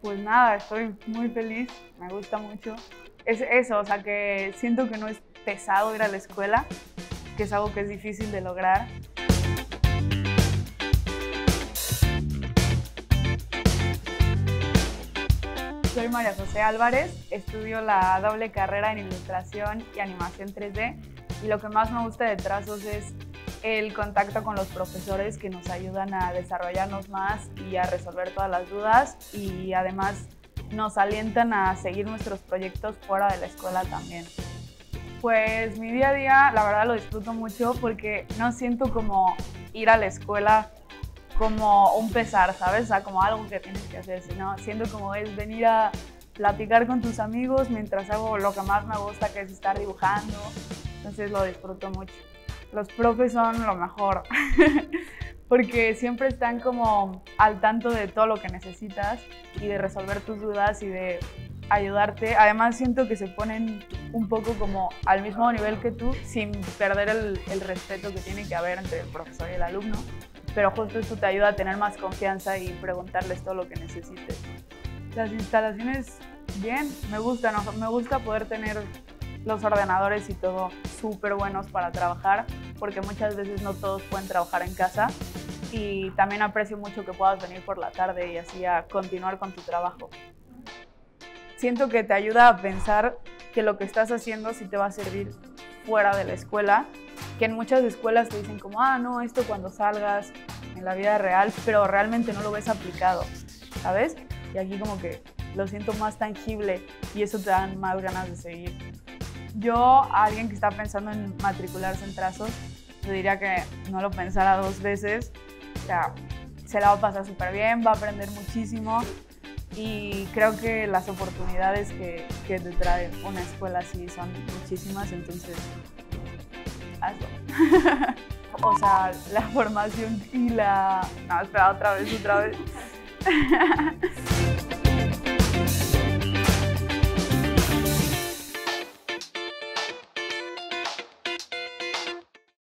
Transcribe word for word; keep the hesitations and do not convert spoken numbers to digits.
Pues nada, estoy muy feliz, me gusta mucho. Es eso, o sea, que siento que no es pesado ir a la escuela, que es algo que es difícil de lograr. Soy María José Álvarez, estudio la doble carrera en Ilustración y Animación tres D y lo que más me gusta de Trazos es el contacto con los profesores que nos ayudan a desarrollarnos más y a resolver todas las dudas y además nos alientan a seguir nuestros proyectos fuera de la escuela también. Pues mi día a día la verdad lo disfruto mucho porque no siento como ir a la escuela como un pesar, ¿sabes? O sea, como algo que tienes que hacer, sino siento como es venir a platicar con tus amigos mientras hago lo que más me gusta, que es estar dibujando, entonces lo disfruto mucho. Los profes son lo mejor, porque siempre están como al tanto de todo lo que necesitas y de resolver tus dudas y de ayudarte. Además siento que se ponen un poco como al mismo nivel que tú, sin perder el, el respeto que tiene que haber entre el profesor y el alumno, pero justo esto te ayuda a tener más confianza y preguntarles todo lo que necesites. Las instalaciones, bien, me gustan, me gusta poder tener los ordenadores y todo súper buenos para trabajar, porque muchas veces no todos pueden trabajar en casa y también aprecio mucho que puedas venir por la tarde y así a continuar con tu trabajo. Siento que te ayuda a pensar que lo que estás haciendo sí te va a servir fuera de la escuela, que en muchas escuelas te dicen como, ah, no, esto cuando salgas en la vida real, pero realmente no lo ves aplicado, ¿sabes? Y aquí como que lo siento más tangible y eso te dan más ganas de seguir. Yo, a alguien que está pensando en matricularse en Trazos, le diría que no lo pensara dos veces, o sea, se la va a pasar súper bien, va a aprender muchísimo y creo que las oportunidades que, que te trae una escuela así son muchísimas, entonces hazlo. O sea, la formación y la... No, espera, otra vez, otra vez.